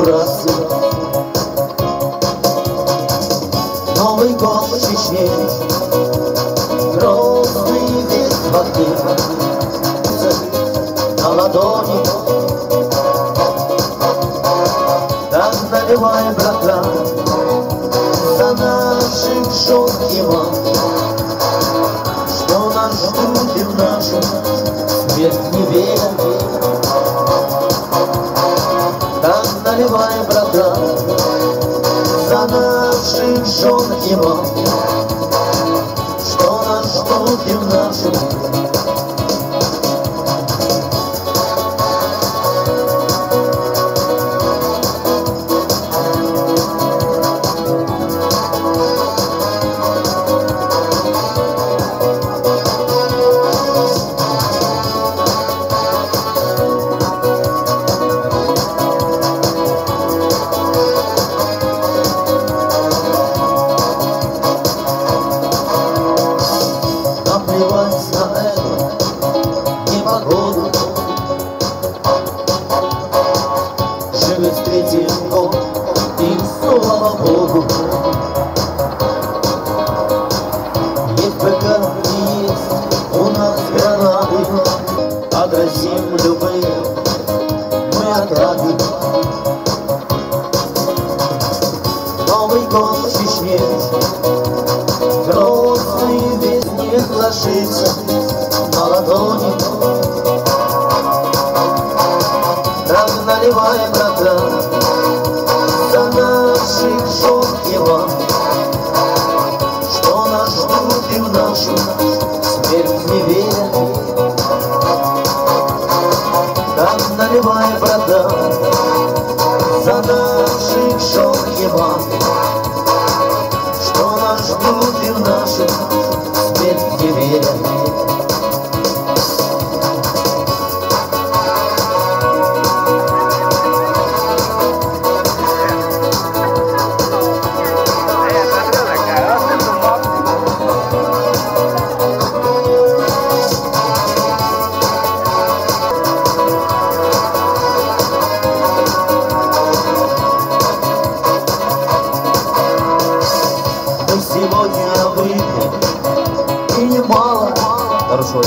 братцы. Новый год в Чечне, грозный вид воды на ладони. Так наливай, брата, за наших жен и мам, что нас ждут и в нашем смерть не веря. Так наливай, брата, за наших жен и мам, что нас ждут и в нашем. Наплевать на эту непогоду, живет третий год, и слава Богу. Есть БК и есть у нас гранаты, отразим любые мы атаки. Новый год в Чечне, грозный весь не ложится на ладони. Так наливай, брата, за наших жен и мам, что нас ждут и в нашу смерть не веря. Так наливай, брата, за наших жен и мам, что нас ждут и в нашу смерть не веря. Мы сегодня выпьем и немало. Хорошо,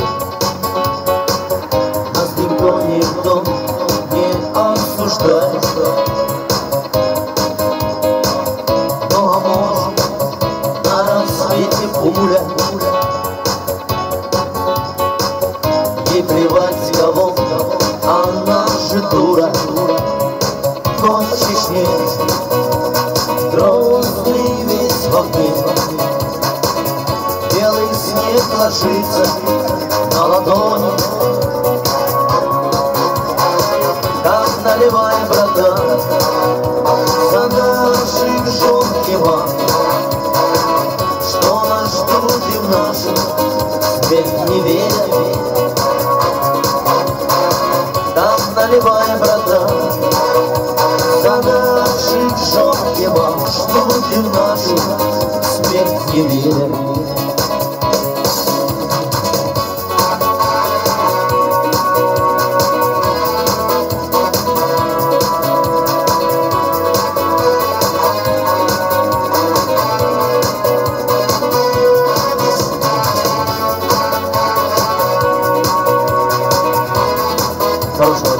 нас никто не осуждает. Ну а может на рассвете пуля, ей плевать кого, она же дура. Год в Чечне, грозный весь в огне, белый снег ложится на ладони. Так наливай, брата, за наших жен и мам, что нас ждут и в нашу смерть не веря. Так наливай, брата, за наших жен и мам, ждут и в нашу смерть не веря. Хорошо.